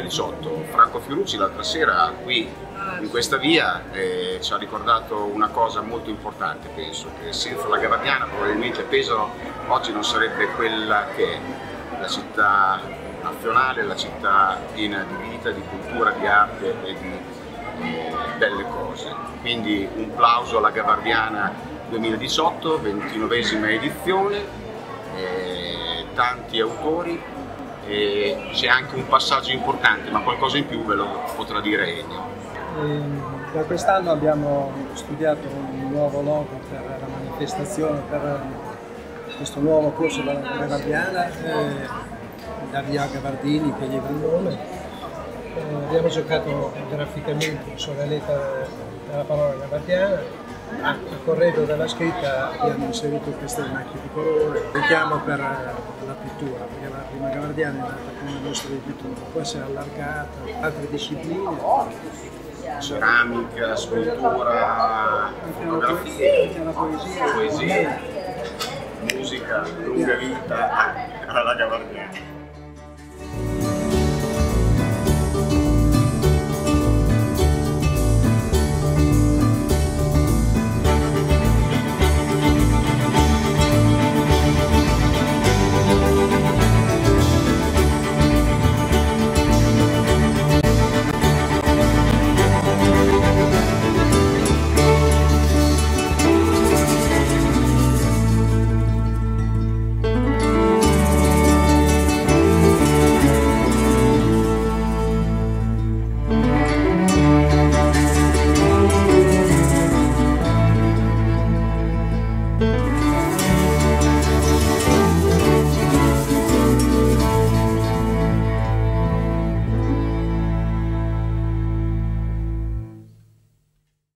2018. Franco Fiorucci l'altra sera qui in questa via ci ha ricordato una cosa molto importante. Penso che senza la Gavardiana probabilmente Pesaro oggi non sarebbe quella che è, la città nazionale, la città piena di vita, di cultura, di arte e di belle cose. Quindi un plauso alla Gavardiana 2018, 29esima edizione, tanti autori, e c'è anche un passaggio importante, ma qualcosa in più ve lo potrà dire Ennio. Da quest'anno abbiamo studiato un nuovo logo per la manifestazione, per questo nuovo corso della Gavardiana, da via Gavardini che gli dà il nome. Abbiamo giocato graficamente sulla lettera della parola Gavardiana. A corredo della scritta abbiamo inserito queste macchie di colore, richiamo per la pittura, perché la prima Gavardiana è nata come mostra di pittura, poi si è allargata a altre discipline. Ceramica, scultura, fotografia, la poesia, musica, lunga vita alla Gavardiana.